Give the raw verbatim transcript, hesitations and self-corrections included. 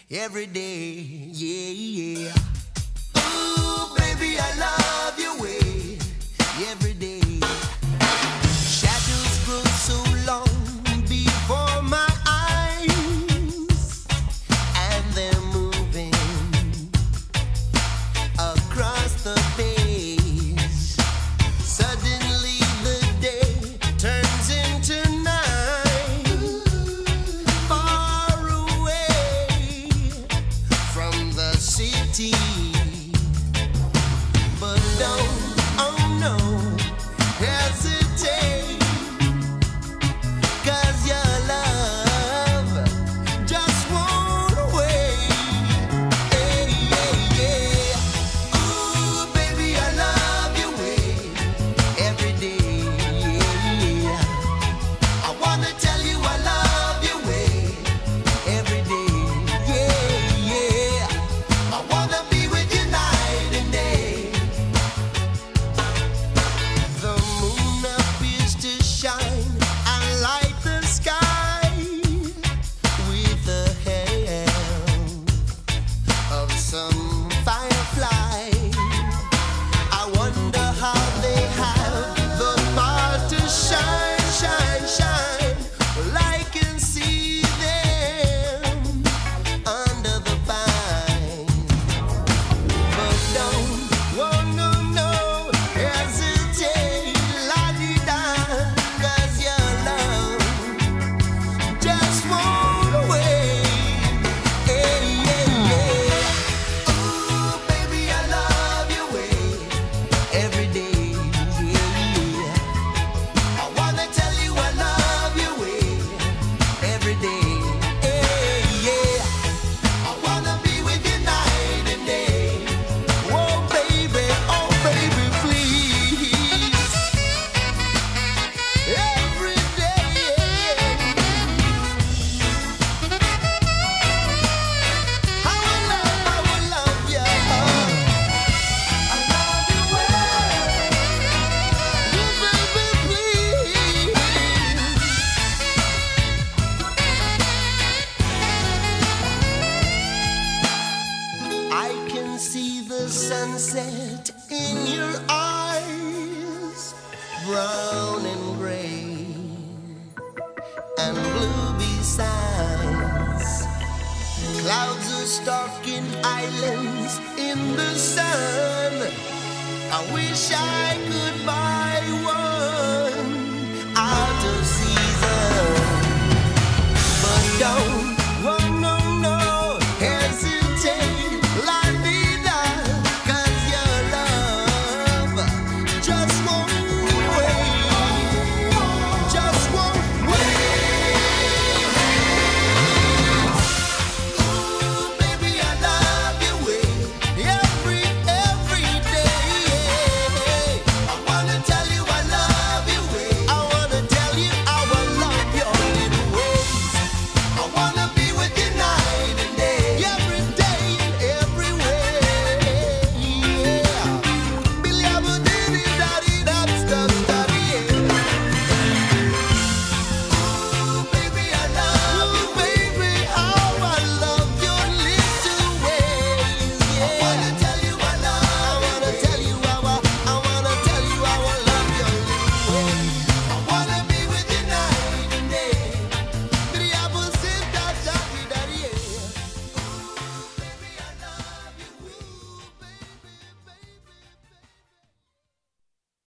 every day, yeah, yeah. Ooh, baby, I love your way every day. Shadows grow so long before my eyes, and they're moving across the page. Suddenly the day turns into night, far away from the city. But don't, oh no, hesitate, 'cause your love just won't wait. Hey, yeah, yeah. Ooh, baby, I love your way every day, yeah. I wanna tell you I love your way every day, yeah, yeah. I wanna be with you night and day. The moon appears to shine and light the sky with the help of some firefly. I wonder how they have the power to shine, shine, shine. Well, I can see them under the pine. But don't, oh no, no, hesitate, la-di-da, 'cause your love just won't wait. Hey, yeah, yeah. Ooh, baby, I love your way every day, yeah, yeah. I wanna tell you I love your way every day, hey, yeah. I wanna be with you night and day. Oh baby, oh baby, please. Every day. I will love, I will love you. I love you well. Oh baby, please. I can see the sunset in your eyes, brown and gray and blue besides. Clouds are stalking islands in the sun. I wish I could buy one.